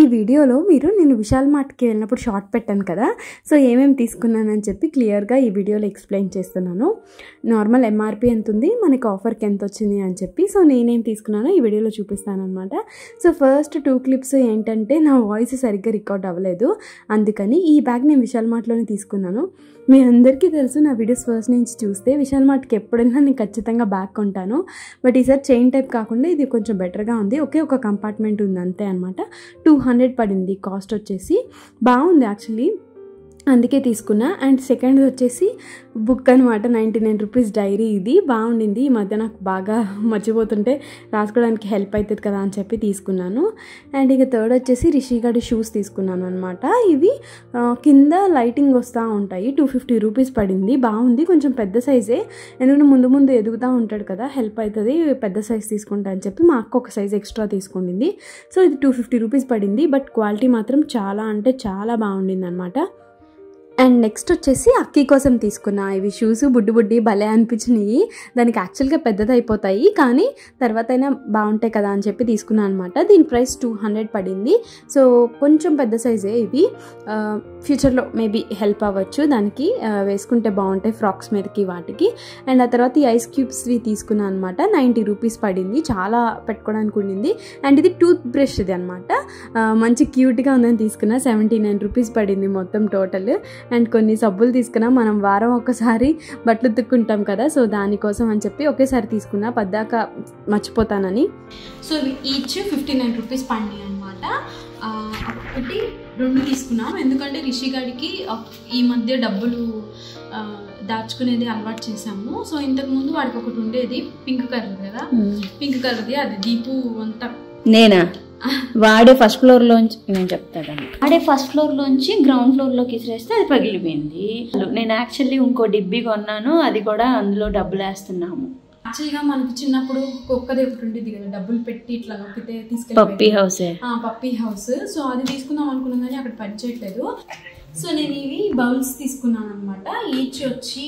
వీడియోలో మీరు నేను విశాల్ మార్ట్కి వెళ్ళినప్పుడు షార్ట్ పెట్టాను కదా, సో ఏమేమి తీసుకున్నానని చెప్పి క్లియర్గా ఈ వీడియోలో ఎక్స్ప్లెయిన్ చేస్తున్నాను. నార్మల్ ఎంఆర్పి ఎంత ఉంది, మనకి ఆఫర్కి ఎంత వచ్చింది అని చెప్పి. సో నేనేం తీసుకున్నానో ఈ వీడియోలో చూపిస్తాను అనమాట. సో ఫస్ట్ 2 క్లిప్స్ ఏంటంటే నా వాయిస్ సరిగ్గా రికార్డ్ అవ్వలేదు, అందుకని ఈ బ్యాగ్ నేను విశాల్ మార్ట్లోనే తీసుకున్నాను. మీ అందరికీ తెలుసు, నా వీడియోస్ ఫస్ట్ నుంచి చూస్తే విశాల్ మార్ట్కి ఎప్పుడైనా నేను ఖచ్చితంగా బ్యాగ్ కొంటాను. బట్ ఈసారి చైన్ టైప్ కాకుండా ఇది కొంచెం బెటర్గా ఉంది. ఒకే ఒక కంపార్ట్మెంట్ ఉంది అంతే అనమాట. 200 పడింది కాస్ట్ వచ్చేసి. బాగుంది యాక్చువల్లీ, అందుకే తీసుకున్నా. అండ్ సెకండ్ వచ్చేసి బుక్ అనమాట, 99 రూపీస్ డైరీ. ఇది బాగుండింది. ఈ మధ్య నాకు బాగా మర్చిపోతుంటే రాసుకోవడానికి హెల్ప్ అవుతుంది కదా అని చెప్పి తీసుకున్నాను. అండ్ ఇక థర్డ్ వచ్చేసి రిషిగాడి షూస్ తీసుకున్నాను అనమాట. ఇవి కింద లైటింగ్ వస్తూ ఉంటాయి. 250 రూపీస్ పడింది. బాగుంది, కొంచెం పెద్ద సైజే, ఎందుకంటే ముందు ముందు ఎదుగుతూ ఉంటాడు కదా, హెల్ప్ అవుతుంది. పెద్ద సైజ్ తీసుకుంటా అని చెప్పి మా అక్క ఒక సైజ్ ఎక్స్ట్రా తీసుకుండింది. సో ఇది 250 రూపీస్ పడింది. బట్ క్వాలిటీ మాత్రం చాలా అంటే చాలా బాగుండింది అనమాట. అండ్ నెక్స్ట్ వచ్చేసి అక్కి కోసం తీసుకున్నా. ఇవి షూస్ బుడ్డి భలే అనిపించినాయి. దానికి యాక్చువల్గా పెద్దది అయిపోతాయి, కానీ తర్వాత అయినా బాగుంటాయి కదా అని చెప్పి తీసుకున్నాను అనమాట. దీని ప్రైస్ 200 పడింది. సో కొంచెం పెద్ద సైజే ఇవి. ఫ్యూచర్లో మేబీ హెల్ప్ అవ్వచ్చు, దానికి వేసుకుంటే బాగుంటాయి ఫ్రాక్స్ మీదకి వాటికి. అండ్ ఆ తర్వాత ఈ ఐస్ క్యూబ్స్వి తీసుకున్నాను అనమాట. 90 రూపీస్ పడింది. చాలా పెట్టుకోవడానికి ఉండింది. అండ్ ఇది టూత్ బ్రష్ ఇది అనమాట. మంచి క్యూట్గా ఉందని తీసుకున్నా. 79 రూపీస్ పడింది మొత్తం టోటల్. అండ్ కొన్ని సబ్బులు తీసుకున్నా. మనం వారం ఒక్కసారి బట్టలు ఉతుక్కుంటాం కదా, సో దానికోసం అని చెప్పి ఒకేసారి తీసుకున్నా, పద్దాక మర్చిపోతానని. సో ఈచ్ 59 రూపీస్ పడినాయి అనమాట. ఒకటి 2 తీసుకున్నాం, ఎందుకంటే రిషిగాడికి ఈ మధ్య డబ్బులు దాచుకునేది అలవాటు చేసాము. సో ఇంతకుముందు వాడికి ఒకటి ఉండేది పింక్ కలర్ కదా, పింక్ కలర్ది. అది దీపు అంతా నేనా వాడే ఫస్ట్ ఫ్లోర్ లోంచి, నేను చెప్తాను, వాడే ఫస్ట్ ఫ్లోర్ లోంచి గ్రౌండ్ ఫ్లోర్ లోకి ఇసిరేస్తే అది పగిలిపోయింది. నేను యాక్చువల్లీ ఇంకో డిబ్బి కొన్నాను, అది కూడా అందులో డబ్బులు వేస్తున్నాము. యాక్చువల్గా మనకి చిన్నప్పుడు కుక్కది ఒకటి ఉండేది కదా, డబ్బులు పెట్టి ఇట్లా నొక్కితే తీసుకెళ్ళి పప్పీ హౌస్. సో అది తీసుకుందాం అనుకున్నాం కానీ అక్కడ పని చేయట్లేదు. సో నేను ఇవి బౌల్స్ తీసుకున్నాను అనమాట. ఈచ్ వచ్చి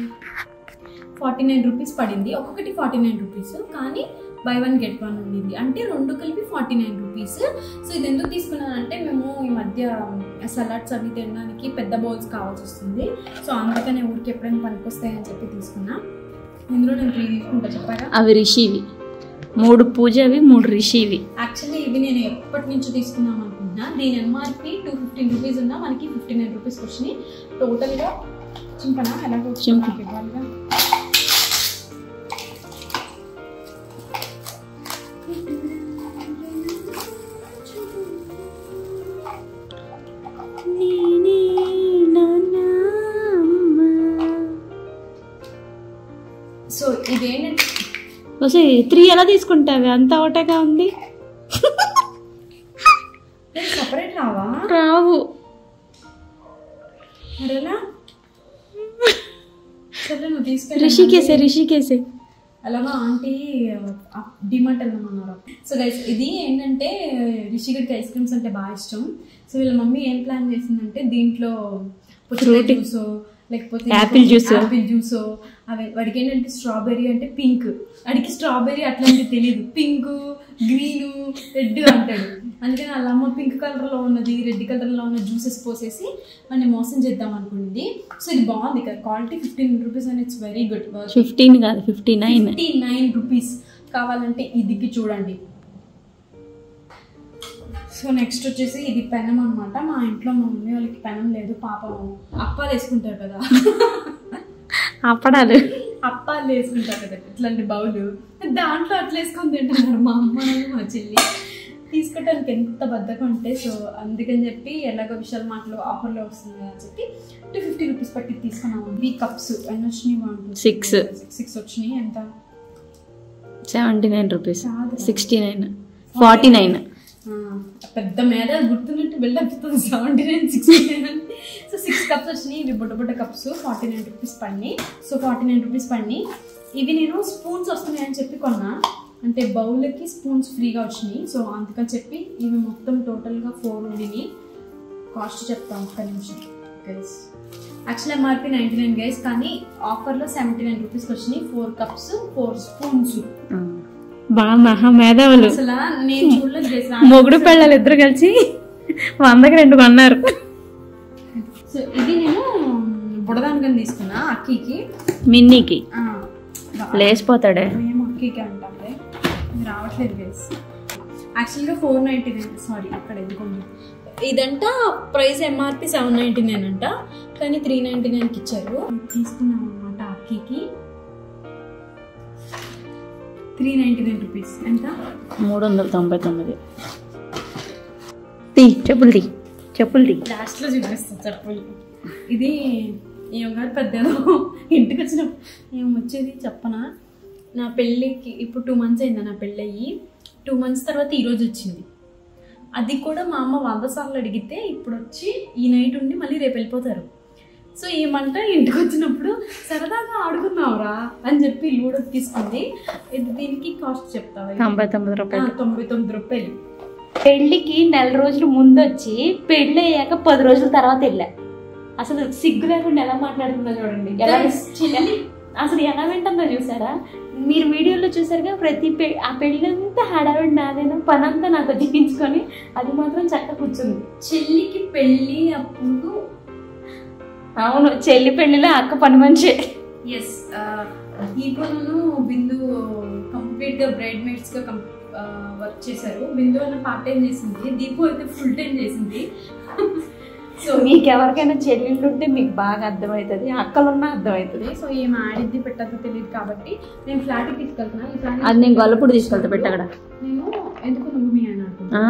49 రూపీస్ పడింది. ఒక్కొక్కటి 49 రూపీస్, కానీ బై 1 get 1 ఉండింది, అంటే 2 కలిపి 49 రూపీస్. సో ఇది ఎందుకు తీసుకున్నానంటే, మేము ఈ మధ్య సలాడ్స్ అవి తినడానికి పెద్ద బౌల్స్ కావాల్సి వస్తుంది. సో అందుకనే ఊరికి ఎప్పుడైనా పనికొస్తాయని చెప్పి తీసుకున్నా. ఇందులో నేను 3 తీసుకుంటా చెప్పారా. అవి రిషివి, 3 పూజవి, 3 రిషివి. యాక్చువల్లీ ఇవి నేను ఎప్పటి నుంచి తీసుకుందాం అనుకుంటున్నా. దీని ఎంఆర్పి 215 రూపీస్ ఉన్నా మనకి 59 రూపీస్ వచ్చినాయి. టోటల్గా చింపనా ఎలాగో ఇవ్వాలిగా. సో ఇదేంటంటే 3 ఎలా తీసుకుంటావి, అంత ఒకటేగా ఉంది. సపరేట్ రావా? రావు. మరేలా? సరే నువ్వు తీసుకెళ్ళి రిషికేసే అలాగా ఆంటీ డిమార్ట్ వెళ్దామన్నారు. సో గైస్ ఇది ఏంటంటే, రిషిగడికి ఐస్ క్రీమ్స్ అంటే బాగా ఇష్టం. సో వీళ్ళ మమ్మీ ఏం ప్లాన్ చేసిందంటే, దీంట్లో జ్యూస్ లేకపోతే యాపిల్ జ్యూస్ అవి. వాడికి ఏంటంటే స్ట్రాబెర్రీ అంటే పింక్, వాడికి స్ట్రాబెర్రీ అట్లాంటివి తెలియదు, పింక్ గ్రీను రెడ్ అంటాడు. అందుకని వాళ్ళ అమ్మ పింక్ కలర్లో ఉన్నది రెడ్ కలర్లో ఉన్న జ్యూసెస్ పోసేసి వాడిని మోసం చేద్దాం అనుకుంది. సో ఇది బాగుంది కదా, quality 15 rupees and it's very good. 15 కాదు 59 రూపీస్. కావాలంటే ఇదికి చూడండి. సో నెక్స్ట్ వచ్చేసి ఇది పెనం అనమాట. మా ఇంట్లో మా మమ్మీ వాళ్ళకి పెనం లేదు, పాపం అప్పాలు వేసుకుంటారు కదా, అప్పాలు వేసుకుంటారు కదా ఇట్లాంటి బౌలు, దాంట్లో అట్లా వేసుకొని తింటున్నారు మా అమ్మ మా చెల్లి. తీసుకోవడానికి ఎంత బద్దకం ఉంటే, సో అందుకని చెప్పి ఎలాగో విశాల్ మార్ట్లో ఆఫర్లో వస్తుంది అని చెప్పి 250 రూపీస్ పట్టి తీసుకున్నాము. ఈ కప్స్ ఎన్ని వచ్చినాయి? 6 వచ్చినాయి. ఎంత? 79 రూపీస్. 69 49. పెద్ద మీద గుర్తున్నట్టు వెళ్ళిపోతుంది. 79 69. సో 6 కప్స్ వచ్చినాయి. ఇవి బుడ్డ కప్స్ 49 రూపీస్ పడినాయి. సో 49 రూపీస్ పడినాయి. ఇవి నేను స్పూన్స్ వస్తున్నాయని చెప్పి కొన్నా, అంటే బౌల్కి స్పూన్స్ ఫ్రీగా వచ్చినాయి. సో అందుకని చెప్పి ఇవి మొత్తం టోటల్గా 4 ఉండినాయి. కాస్ట్ చెప్తాను ఒక్క నిమిషం గైస్. యాక్చువల్లీ ఎంఆర్పి 99 గైస్, కానీ ఆఫర్లో 79 రూపీస్కి వచ్చినాయి. 4 కప్స్ 4 స్పూన్స్. బాగా మహా మేధావులు. అసలు నేను చూడలేదు, మొగుడు పిల్లలు ఇద్దరు కలిసి 100కి 2 కొన్నారు. సో ఇది నేను బుడదానికని తీసుకున్నా అక్కీకి, మిన్నీకి లేచిపోతాడే. మేము అక్కీకి అంటే ఇది రావట్లేదు గైస్. యాక్చువల్గా 499, సారీ అక్కడ ఎందుకుంది. ఇదంట ప్రైస్ ఎంఆర్పి 799 అంట, కానీ 399కి ఇచ్చారు. తీసుకున్నాం అనమాట అక్కీకి 399 రూపీస్. ఎంత? 399. చెప్పులు తీ లాస్ట్లో చూపిస్తాను చెప్పులు. ఇది ఏమగారు పెద్దదో ఇంటికి వచ్చినప్పుడు ఏమొచ్చేది చెప్పనా, నా పెళ్ళికి ఇప్పుడు 2 months అయిందా నా పెళ్ళి అయ్యి. 2 months తర్వాత ఈరోజు వచ్చింది. అది కూడా మా అమ్మ 100 సార్లు అడిగితే ఇప్పుడు వచ్చి ఈ నైట్ ఉండి మళ్ళీ రేపు వెళ్ళిపోతారు. సో ఏమంట ఇంటికి వచ్చినప్పుడు సరదాగా ఆడుకుందాంరా అని చెప్పి లూడో తీసుకుంది. ఇది దీనికి కాస్ట్ చెప్తావా? 99 రూపాయలు. 99 రూపాయలు. పెళ్ళికి 4 రోజులు ముందు వచ్చి పెళ్ళి అయ్యాక 10 రోజుల తర్వాత వెళ్ళా. అసలు సిగ్గు లేకుండా ఎలా మాట్లాడుతుందో చూడండి, అసలు ఎలా వింటుందో చూసారా మీరు? వీడియోలో చూసారుగా, ఆ పెళ్ళంతా హడావిడి నాదేనా, పనంతా నాతో జీవించుకొని అది మాత్రం చక్కగా కూర్చుంది. చెల్లికి పెళ్ళి అప్పుడు, అవును చెల్లి పెళ్ళిలో అక్క పని మనిషి. ఎస్, దీపును బిందు కంప్లీట్గా బ్రైడ్ మేడ్స్గా వర్క్ చేశారు. బిందు అన్న పార్ట్ టైం చేసింది, దీపు అయితే ఫుల్ టైం చేసింది. సో మీకు ఎవరికైనా చెల్లెళ్ళు ఉంటే మీకు బాగా అర్థమవుతుంది, అక్కలున్నా అర్థమవుతుంది. సో ఏం ఆడిద్ది పెట్టద్దో తెలియదు కాబట్టి నేను ఫ్లాట్కి తీసుకెళ్తున్నా. అది నేను గొల్లపూడి తీసుకెళ్తా పెట్ట అక్కడ. నేను ఎందుకు నువ్వు మీ ఆయన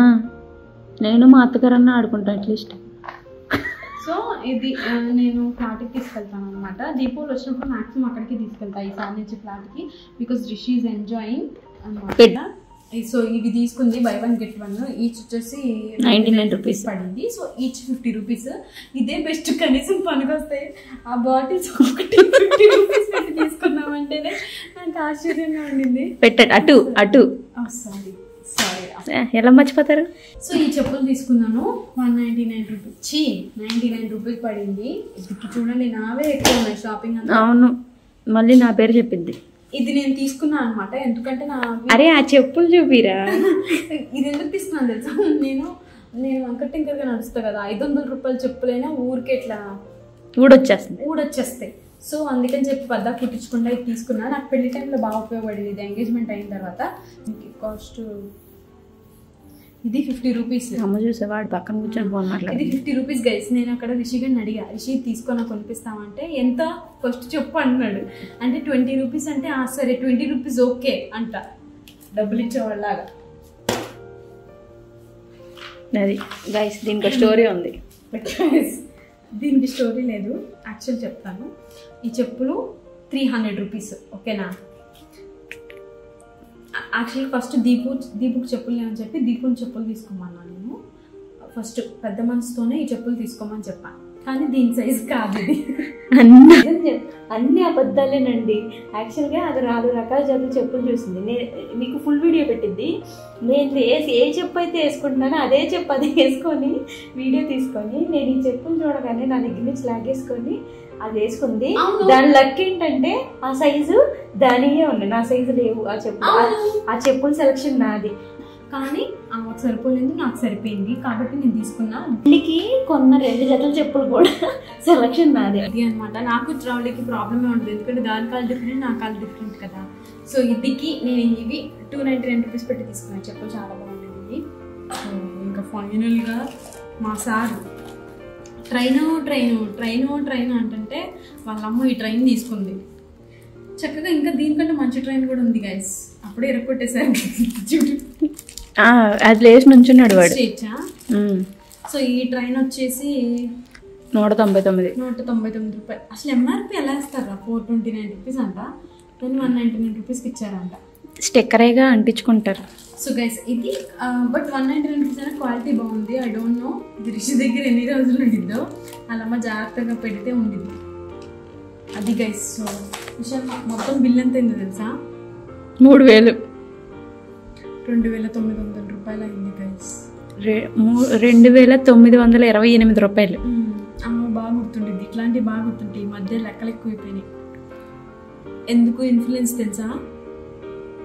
నేను మా అత్తగారన్నా ఆడుకుంటాను అట్లీస్ట్. సో ఇది నేను ఫ్లాట్కి తీసుకెళ్తాను అనమాట. దీపావళి వచ్చినప్పుడు మ్యాక్సిమం అక్కడికి తీసుకెళ్తా ఈసారి నుంచి ఫ్లాట్కి, బికాస్ రిషి ఈజ్ ఎంజాయింగ్ అనమాట. సో ఇవి తీసుకుంది బై 1 get 1, ఈచ్ వచ్చేసి 99 రూపీస్ పడింది. So each 50 rupees. ఇదే బెస్ట్, కనీసం పనికొస్తాయి. ఆ బాటిల్స్ 50 రూపీస్ పెట్టి తీసుకున్నామంటేనే నాకు ఆశ్చర్యంగా ఉండింది. పెట్టండి అటు సారీ ఎలా మర్చిపోతారు. సో ఈ చెప్పులు తీసుకున్నాను 199 రూపీస్, 99 రూపీస్ పడింది. ఇప్పుడు చూడండి నావే ఎక్కువ ఉన్నాయి షాపింగ్ అంతా. అవును, మళ్ళీ నా పేరు చెప్పింది. ఇది నేను తీసుకున్నాను అనమాట, ఎందుకంటే అరే ఆ చెప్పులు చూపిరా. ఇది ఎందుకు తీసుకున్నాను తెలుసా, నేను వంకటింకర్గా నడుస్తా కదా, 500 రూపాయల చెప్పులైనా ఊరికే ఇట్లా ఊడొచ్చేస్తాయి. సో అందుకని చెప్పి పద్దా కుట్టించకుండా ఇది తీసుకున్నా. నాకు పెళ్లి టైంలో బాగా ఉపయోగపడింది. ఇది ఎంగేజ్మెంట్ అయిన తర్వాత. కాస్ట్ ఇది 50 రూపీస్. అమ్మ చూసే వాడు పక్కన కూర్చొని ఫోన్ మాట్లాడు. ఇది 50 రూపీస్ గైస్. నేను అక్కడ రిషిగారిని అడిగా, రిషి తీసుకొని కొనిపిస్తామంటే ఎంత ఫస్ట్ చెప్పు అంటున్నాడు. అంటే 20 రూపీస్ అంటే సరే 20 రూపీస్ ఓకే అంట, డబ్బులు ఇచ్చేవాళ్ళలాగా. అది గైస్ దీనికి స్టోరీ ఉంది. దీనికి స్టోరీ లేదు, యాక్చువల్ చెప్తాను. ఈ చెప్పులు 300 రూపీస్, ఓకేనా. యాక్చువల్లీ ఫస్ట్ దీపుకి చెప్పులు లేవని చెప్పి దీపుని చెప్పులు తీసుకోమన్నాను నేను. ఫస్ట్ పెద్ద మనసుతోనే ఈ చెప్పులు తీసుకోమని చెప్పాను, కానీ దీని సైజ్ కాదు. ఇది అన్ని అబద్ధాలేనండి. యాక్చువల్గా అది 4 రకాల జతలు చెప్పులు చూసింది. మీకు ఫుల్ వీడియో పెట్టింది. నేను ఏ చెప్పు అయితే వేసుకుంటున్నానో అదే చెప్పు అది వేసుకొని వీడియో తీసుకొని నేను ఈ చెప్పులు చూడగానే నా దగ్గర నుంచి లాగేసుకొని అది వేసుకుంది. దాని లక్ ఏంటంటే ఆ సైజు దానియే ఉంది, నా సైజు లేవు. ఆ చెప్పుల సెలక్షన్ నాది, కానీ ఆమెకు సరిపోలేదు, నాకు సరిపోయింది కాబట్టి నేను తీసుకున్నా. పెళ్ళికి కొన్న 2 జతల చెప్పులు కూడా సెలక్షన్ నాది. అది అనమాట. నాకు ట్రావెల్కి ప్రాబ్లమే ఉండదు, ఎందుకంటే దాని కాలు డిఫరెంట్, నా కాలు డిఫరెంట్ కదా. సో ఇదికి నేను ఇవి 299 రూపీస్ పెట్టి తీసుకున్నాను. చెప్పులు చాలా బాగుంటుంది. సో ఇంకా ఫైనల్గా మా సార్ ట్రైన్ అంటుంటే వాళ్ళమ్మ ఈ ట్రైన్ తీసుకుంది చక్కగా. ఇంకా దీనికంటే మంచి ట్రైన్ కూడా ఉంది గైస్, అప్పుడే ఎరగొట్టేసారు. అది లేచి నుంచున్నాడు వాడు. సో ఈ ట్రైన్ వచ్చేసి 199 రూపాయలు. అసలు ఎంఆర్పి ఎలా ఇస్తారా? 429 రూపీస్ అంట, కానీ 199 రూపీస్కి ఇచ్చారంట. స్టిక్కరేగా అంటించుకుంటారు. సో గైస్ ఇది బట్ 199 రూపీస్ అయినా క్వాలిటీ బాగుంది. ఐ డోంట్ నో ఇది రిషి దగ్గర ఎన్ని రోజులు ఉండిద్దో, వాళ్ళమ్మ జాగ్రత్తగా పెడితే ఉండిద్ది అది గైస్. సో విషయం మొత్తం బిల్ ఎంత అయిందో తెలుసా? 3000 2900 రూపాయలు అయింది గైస్. 2928 రూపాయలు. అమ్మ బాగా గుర్తుండిద్ది, ఇట్లాంటివి బాగా గుర్తుంటాయి. ఈ మధ్య లెక్కలు ఎక్కువైపోయినాయి. ఎందుకు ఇన్ఫ్లుయెన్స్ తెలుసా?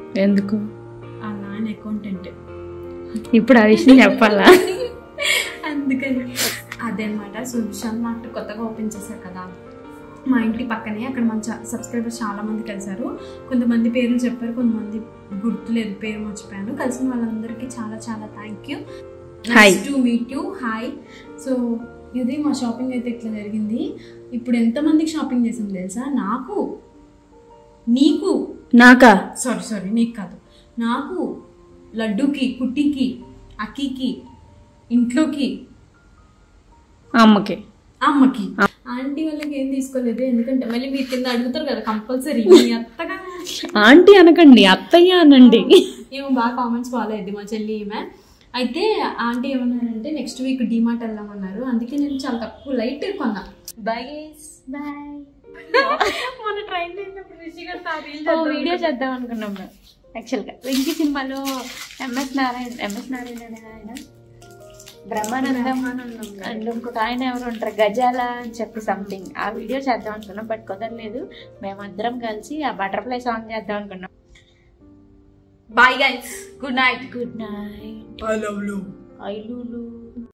ఎందుకు? ఆ నాన్న అకౌంటెంట్. ఇప్పుడు ఆ విషయం చెప్పాలా? అందుకని అదే అనమాట. సో విశాల్ మార్ట్ కొత్తగా ఓపెన్ చేశారు కదా మా ఇంటి పక్కనే. అక్కడ మన సబ్స్క్రైబర్స్ చాలా మంది కలిసారు. కొంతమంది పేర్లు చెప్పారు, కొంతమంది గుర్తులేదు, పేరు మర్చిపోయాను. కలిసిన వాళ్ళందరికీ చాలా చాలా thank you. Nice to meet you. Hi. So ఇది మా షాపింగ్ అయితే ఇట్లా జరిగింది. ఇప్పుడు ఎంతమందికి షాపింగ్ చేసాం తెలుసా? నాకు, నీకు, నాకా సారీ నీకు కాదు, నాకు, లడ్డూకి, కుట్టికి, అక్కికి, ఇంట్లోకి, అమ్మకి, ఆంటీ వాళ్ళకి ఏం తీసుకోలేదు. ఎందుకంటే మళ్ళీ మీరు కింద అడుగుతారు కదా కంపల్సరీ. అత్తగా ఆంటీ అనకండి, అత్తయ్య అనండి. ఏమో బాగా కామెంట్స్ ఫాలో అయ్యింది మా చెల్లి ఈమె. అయితే ఆంటీ ఏమన్నారంటే నెక్స్ట్ వీక్ డిమార్ట్ వెళ్దామన్నారు. అందుకే నేను చాలా తక్కువ లైట్ కొన్నా. Bye bye. మన ట్రైన్ వీడియో చేద్దాం అనుకున్నాం మేము యాక్చువల్గా. వెంకీ సినిమాలో ఎంఎస్ నారాయణ ఆయన, బ్రహ్మానందం అండ్ ఇంకొక ఆయన ఎవరు ఉంటారు, గజాల అని చెప్పి సంథింగ్, ఆ వీడియో చేద్దాం అనుకున్నాం. బట్ కుదరలేదు. మేమందరం కలిసి ఆ బటర్ఫ్లై సాంగ్ చేద్దాం అనుకున్నాం. Bye guys, good night. Good night. I love you. I Lulu.